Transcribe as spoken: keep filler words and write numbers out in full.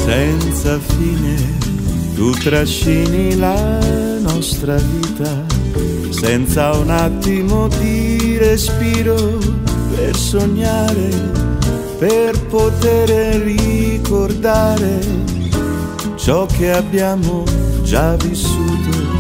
senza fine, tu trascini la nostra vita, senza un attimo di respiro, per sognare, per poter ricordare ciò che abbiamo già vissuto.